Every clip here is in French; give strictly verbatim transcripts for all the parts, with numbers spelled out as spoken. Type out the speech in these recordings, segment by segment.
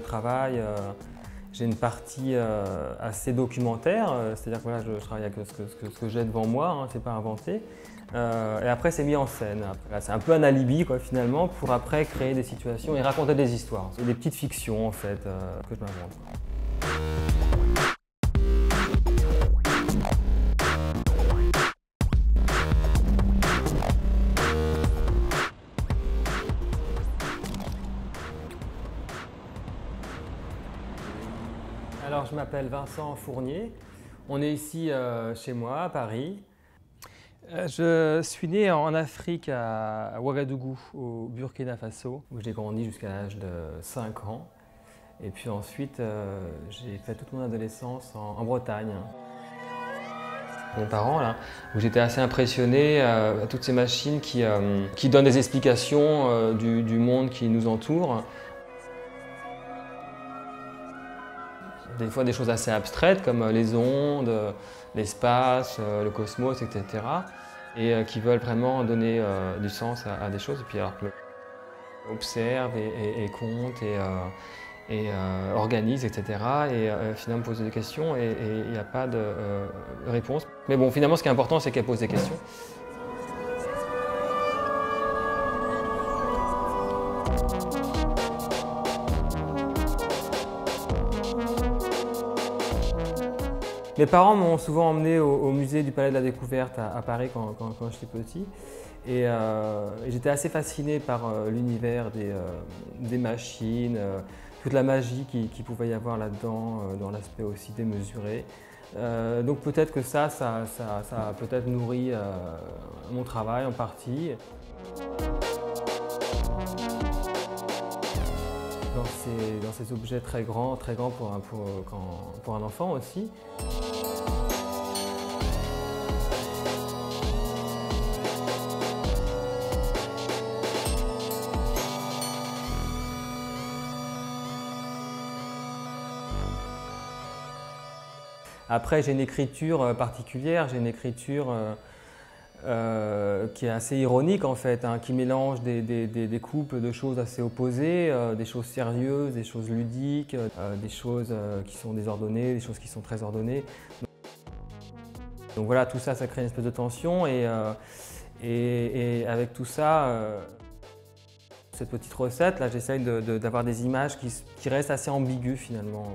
travail, euh, j'ai une partie euh, assez documentaire, euh, c'est-à-dire que voilà, je, je travaille avec ce que, ce que, ce que j'ai devant moi, hein, c'est pas inventé. Euh, et après, c'est mis en scène. C'est un peu un alibi, quoi, finalement, pour après créer des situations et raconter des histoires. C'est des petites fictions, en fait, euh, que je m'invente. Alors, je m'appelle Vincent Fournier. On est ici euh, chez moi, à Paris. Je suis né en Afrique, à Ouagadougou, au Burkina Faso, où j'ai grandi jusqu'à l'âge de cinq ans. Et puis ensuite, euh, j'ai fait toute mon adolescence en, en Bretagne. Mes parents, là, où j'étais assez impressionné euh, à toutes ces machines qui, euh, qui donnent des explications euh, du, du monde qui nous entoure. Des fois des choses assez abstraites comme les ondes, l'espace, le cosmos, et cetera. Et qui veulent vraiment donner euh, du sens à, à des choses. Et puis alors que observe et, et, et compte et, euh, et euh, organise, et cetera. Et euh, finalement pose des questions et il n'y a pas de euh, réponse. Mais bon, finalement ce qui est important c'est qu'elle pose des questions. Mes parents m'ont souvent emmené au, au musée du Palais de la Découverte à, à Paris quand, quand, quand j'étais petit. Et, euh, et j'étais assez fasciné par euh, l'univers des, euh, des machines, euh, toute la magie qu'il qui pouvait y avoir là-dedans, euh, dans l'aspect aussi démesuré. Euh, donc peut-être que ça, ça, ça, ça a peut-être nourri euh, mon travail en partie. Dans ces, dans ces objets très grands, très grands pour un, pour, quand, pour un enfant aussi. Après, j'ai une écriture particulière, j'ai une écriture euh, euh, qui est assez ironique en fait, hein, qui mélange des, des, des, des couples de choses assez opposées, euh, des choses sérieuses, des choses ludiques, euh, des choses euh, qui sont désordonnées, des choses qui sont très ordonnées. Donc voilà, tout ça, ça crée une espèce de tension et, euh, et, et avec tout ça, euh, cette petite recette, là, j'essaye de, de, d'avoir des images qui, qui restent assez ambiguës finalement.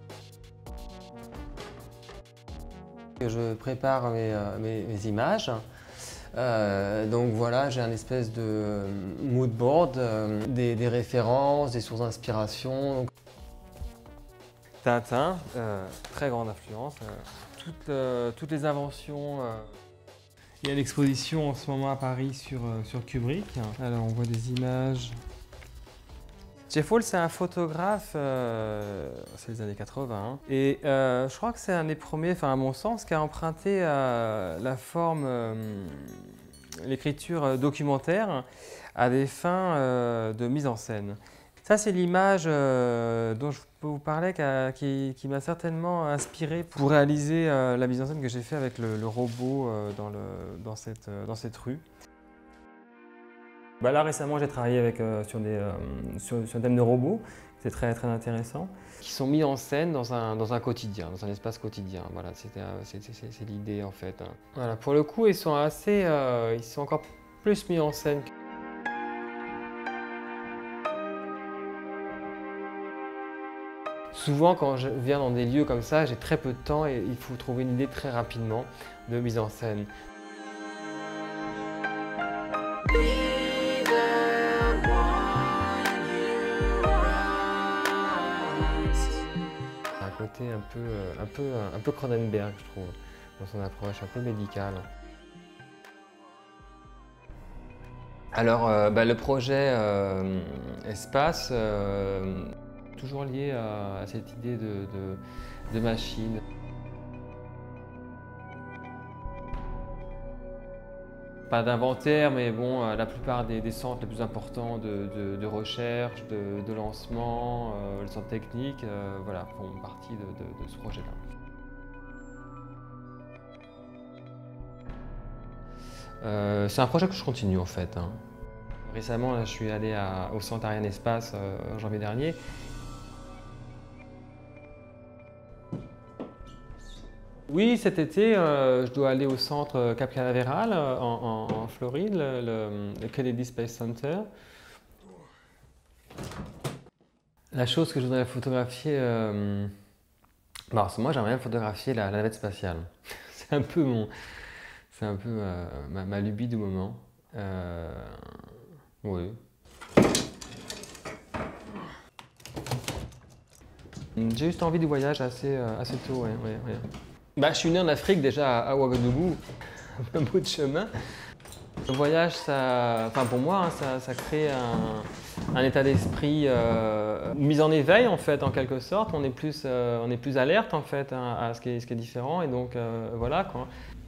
Je prépare mes, mes, mes images. Euh, donc voilà, j'ai un espèce de mood board, euh, des, des références, des sources d'inspiration. Tintin, euh, très grande influence. Euh, toutes, euh, toutes les inventions. Euh... Il y a l'exposition en ce moment à Paris sur, euh, sur Kubrick. Alors on voit des images. Jeff Wall, c'est un photographe, euh, c'est les années quatre-vingts, hein, et euh, je crois que c'est un des premiers, enfin à mon sens, qui a emprunté euh, la forme, euh, l'écriture documentaire à des fins euh, de mise en scène. Ça, c'est l'image euh, dont je peux vous parler, qui, a, qui, qui m'a certainement inspiré pour réaliser euh, la mise en scène que j'ai fait avec le, le robot euh, dans, le, dans, cette, dans cette rue. Bah là récemment j'ai travaillé avec, euh, sur, des, euh, sur, sur un thème de robots, c'est très très intéressant, qui sont mis en scène dans un, dans un quotidien, dans un espace quotidien. Voilà, c'est l'idée en fait. Hein. Voilà, pour le coup ils sont assez, euh, ils sont encore plus mis en scène. Souvent quand je viens dans des lieux comme ça, j'ai très peu de temps et il faut trouver une idée très rapidement de mise en scène. Côté un peu, un peu, un peu Cronenberg, je trouve, dans son approche un peu médicale. Alors, euh, bah, le projet euh, espace, euh, toujours lié à, à cette idée de, de, de machine. Pas d'inventaire, mais bon, la plupart des, des centres les plus importants de, de, de recherche, de, de lancement, euh, les centres techniques, euh, voilà, font partie de, de, de ce projet-là. Euh, c'est un projet que je continue en fait. Hein. Récemment, là, je suis allé à, au centre Ariane Espace euh, en janvier dernier. Oui, cet été, euh, je dois aller au centre Cap Canaveral euh, en, en, en Floride, le, le, le Kennedy Space Center. La chose que je voudrais photographier, euh... bon, moi j'aimerais bien photographier la, la navette spatiale. C'est un peu, mon, c'est un peu euh, ma, ma lubie du moment. Euh... Oui. J'ai juste envie du voyage assez, euh, assez tôt, ouais, ouais, ouais. Bah, je suis né en Afrique déjà à Ouagadougou, un bout de chemin. Le voyage, ça, enfin pour moi, hein, ça, ça crée un, un état d'esprit euh, mis en éveil en fait, en quelque sorte. On est plus, euh, on est plus alerte en fait hein, à ce qui est, ce qui est différent et donc euh, voilà quoi.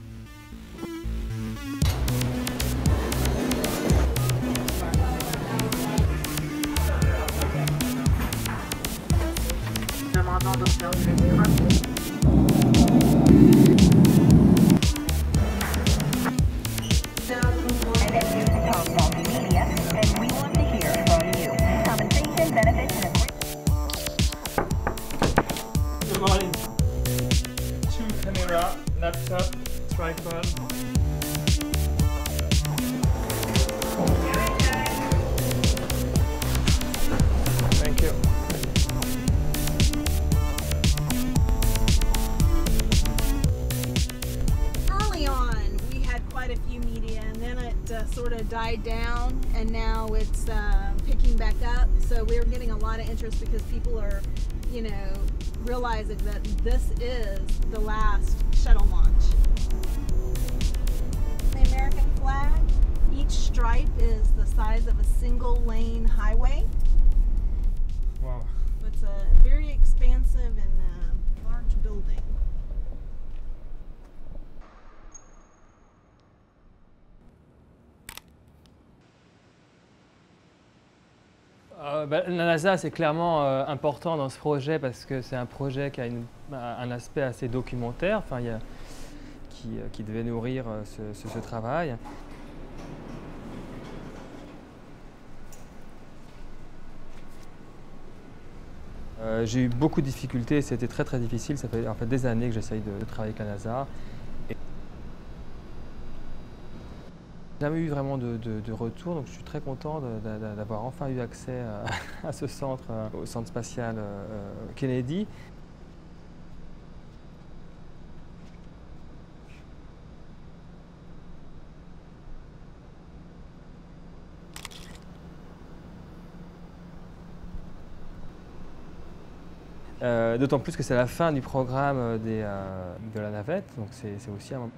Good morning. Two camera, laptop, tripod. Thank you. Early on, we had quite a few media, and then it uh, sort of died down, and now it's uh, picking back up. So we're getting a lot of interest because people are, you know, realizing that this is the last shuttle launch. The American flag, each stripe is the size of a single lane highway. Wow. It's a very expansive and uh, large building. Euh, bah, la NASA, c'est clairement euh, important dans ce projet parce que c'est un projet qui a une, un aspect assez documentaire, enfin, il y a, qui, qui devait nourrir euh, ce, ce, ce travail. Euh, j'ai eu beaucoup de difficultés, c'était très très difficile, ça fait en fait des années que j'essaye de, de travailler avec la NASA. Jamais eu vraiment de, de, de retour, donc je suis très content d'avoir enfin eu accès à, à ce centre, au centre spatial euh, Kennedy. Euh, D'autant plus que c'est la fin du programme des, euh, de la navette, donc c'est aussi un moment.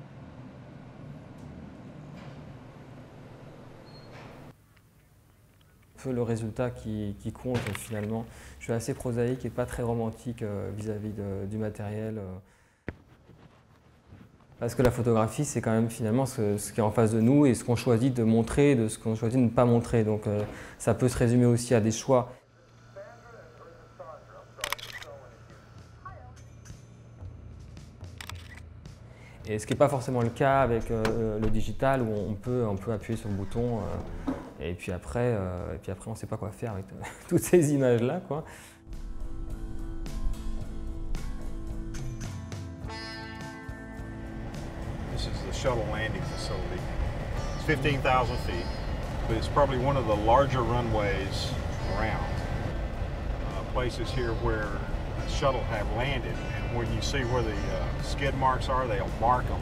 Le résultat qui, qui compte finalement. Je suis assez prosaïque et pas très romantique vis-à-vis euh, -vis du matériel. Euh. Parce que la photographie, c'est quand même finalement ce, ce qui est en face de nous et ce qu'on choisit de montrer, de ce qu'on choisit de ne pas montrer. Donc euh, ça peut se résumer aussi à des choix. Et ce qui n'est pas forcément le cas avec euh, le digital où on peut, on peut appuyer sur le bouton euh, et, puis après, euh, et puis après on ne sait pas quoi faire avec toutes ces images-là, quoi. This is the shuttle landing facility. It's fifteen thousand feet, but it's probably one of the larger runways around. Uh, places here where the shuttle have landed, and when you see where the uh, skid marks are, they'll mark them.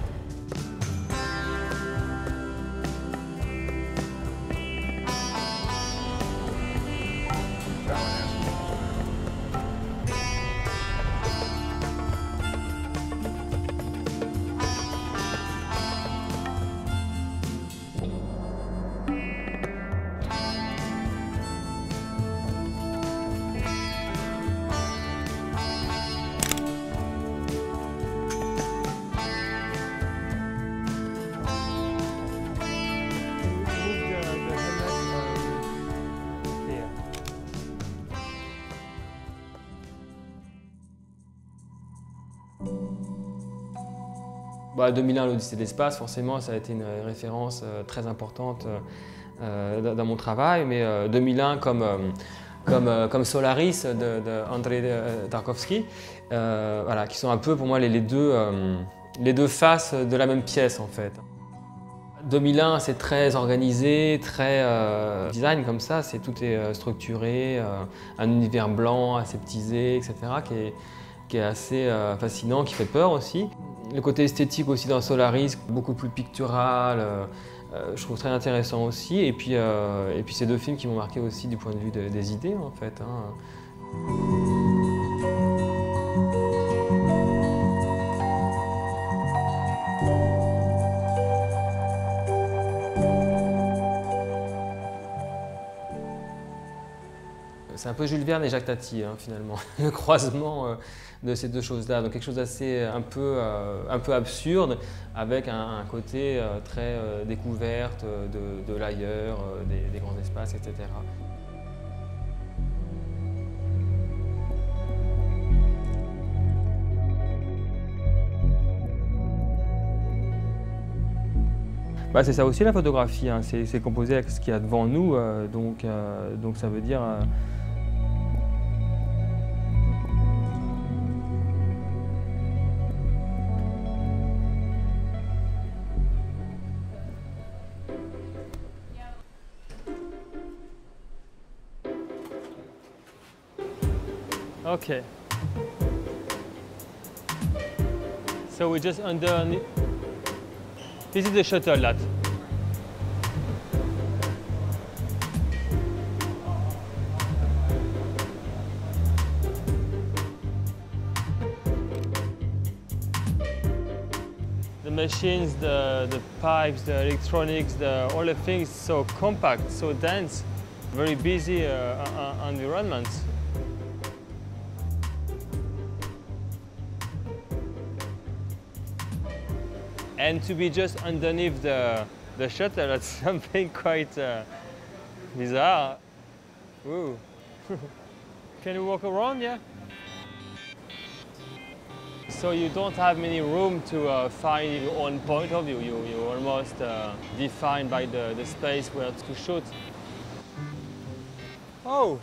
Bah, deux mille un, l'Odyssée de l'espace, forcément, ça a été une référence euh, très importante euh, dans mon travail, mais euh, deux mille un comme, euh, comme, euh, comme Solaris de, de Andrei Tarkovsky, euh, voilà, qui sont un peu pour moi les, les deux. Euh, les deux faces de la même pièce en fait. deux mille un, c'est très organisé, très euh, design comme ça, c'est tout est euh, structuré, euh, un univers blanc, aseptisé, et cetera, qui est, qui est assez euh, fascinant, qui fait peur aussi. Le côté esthétique aussi dans Solaris, beaucoup plus pictural, euh, euh, je trouve très intéressant aussi. Et puis, euh, et puis ces deux films qui m'ont marqué aussi du point de vue de, des idées en fait. Hein. C'est un peu Jules Verne et Jacques Tati, hein, finalement, le croisement euh, de ces deux choses-là. Donc quelque chose d'assez un peu, euh, un peu absurde, avec un, un côté euh, très euh, découverte de, de l'ailleurs, euh, des, des grands espaces, et cetera. Bah, c'est ça aussi la photographie, hein. C'est composé avec ce qu'il y a devant nous, euh, donc, euh, donc ça veut dire... Euh, Okay. So we just under. This is the shuttle lot. The machines, the, the pipes, the electronics, the, all the things so compact, so dense, very busy uh, environment. And to be just underneath the, the shuttle, that's something quite uh, bizarre. Ooh. Can you walk around, yeah? So you don't have many room to uh, find your own point of view. You, you're almost uh, defined by the, the space where to shoot. Oh!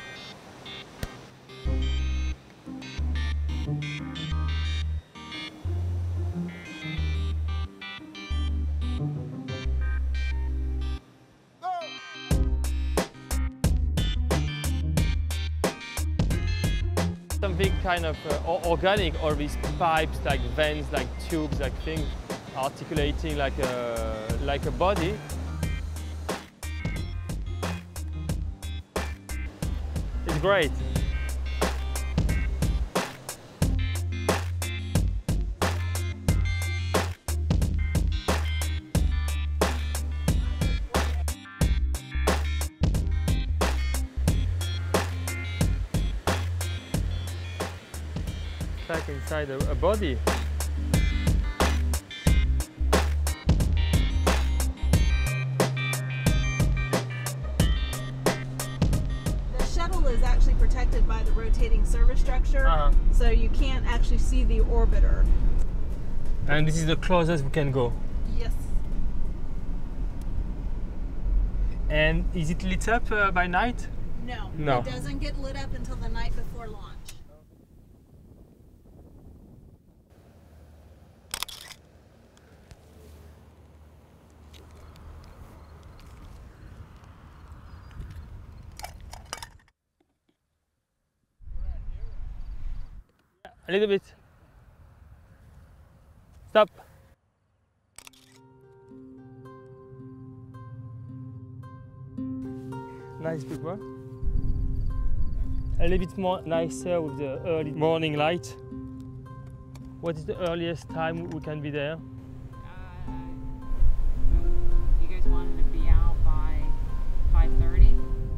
Something kind of uh, organic, or these pipes, like vents, like tubes, like things articulating like a, like a body. It's great. Like inside a, a body. The shuttle is actually protected by the rotating service structure, uh-huh. So you can't actually see the orbiter. And this is the closest we can go? Yes. And is it lit up uh, by night? No, no, it doesn't get lit up until the night before launch. A little bit. Stop. Nice big one. A little bit more nicer with the early morning light. What is the earliest time we can be there? Uh, you guys wanted to be out by five thirty?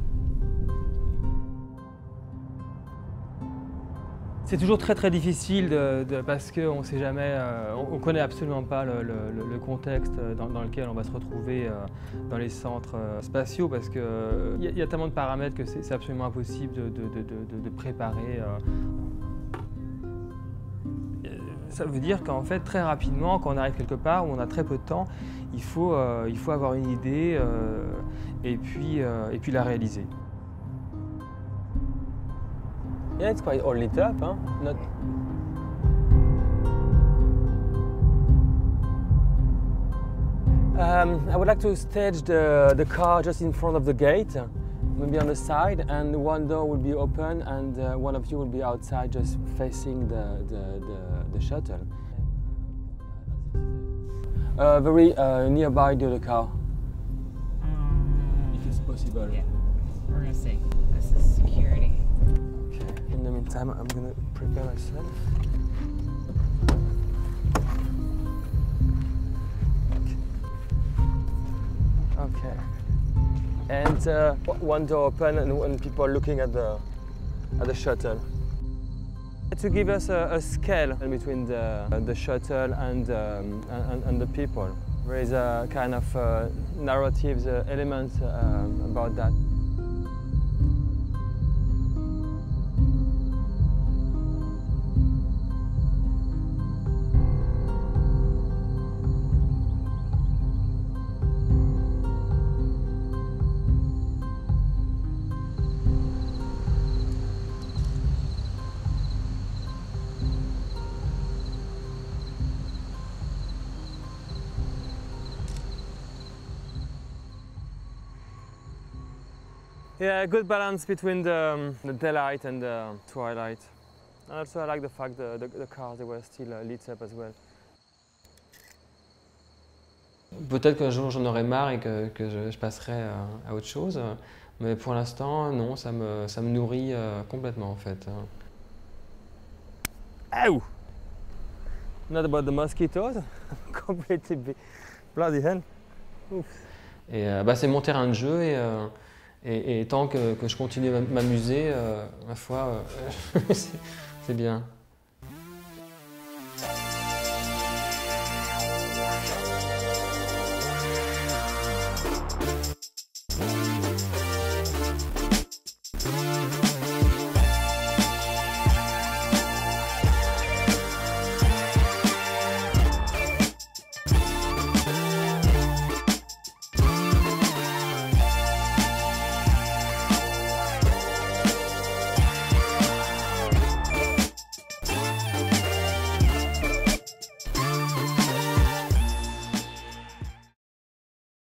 C'est toujours très très difficile de, de, parce qu'on ne sait jamais, euh, on ne connaît absolument pas le, le, le contexte dans, dans lequel on va se retrouver euh, dans les centres euh, spatiaux, parce qu'il euh, y, y a tellement de paramètres que c'est absolument impossible de, de, de, de, de préparer. Euh. Ça veut dire qu'en fait, très rapidement, quand on arrive quelque part où on a très peu de temps, il faut, euh, il faut avoir une idée euh, et, puis, euh, et puis la réaliser. Yeah, it's quite all lit up, huh? Not... Um, I would like to stage the, the car just in front of the gate, maybe on the side, and one door will be open and uh, one of you will be outside just facing the, the, the, the shuttle. Uh, very uh, nearby to the car. Um, If it's possible. Yeah, we're gonna see. This is security. Okay. In the meantime, I'm gonna prepare myself. Okay. And uh, one door open and, and people are looking at the at the shuttle. To give us a, a scale between the, the shuttle and, um, and, and the people. There is a kind of uh, narrative uh, element um, about that. Yeah, a good balance between the, um, the daylight and the twilight. And also I like the fact that the, the cars they were still uh, lit up as well. Peut-être qu'un jour j'en aurai marre et que, que je, je passerai à, à autre chose, mais pour l'instant, non, ça me, ça me nourrit euh, complètement en fait. Ow! Not about the mosquitoes, completely bloody hell. Oof. Et euh, bah, c'est mon terrain de jeu et euh, Et, et tant que, que je continue à m'amuser, euh, ma foi, euh, c'est bien.